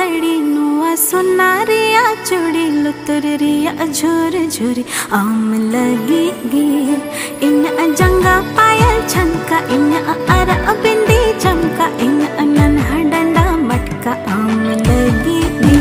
सड़ी नुआ सुनारिया चूड़ी लुतुर रिया झुर झुरी आम लगी गी इन जंगा पायल छनका इन अर बिंदी चमका इन नन्हा डंडा मटका आम लगी गी।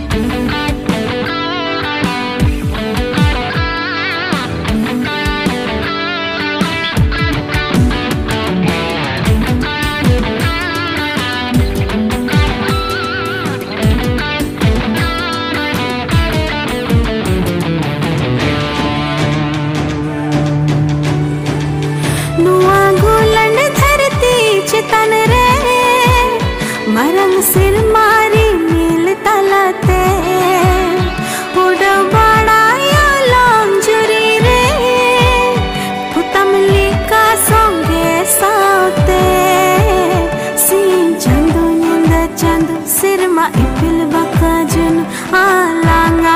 चितन रे मरंग सिर मारी नील तलते उड़ बड़ाया लॉन्जरी रे पुतमली का सोंगे साते सी चंदू निंद चंदू सिर मा इपिल बका जुन आलांगा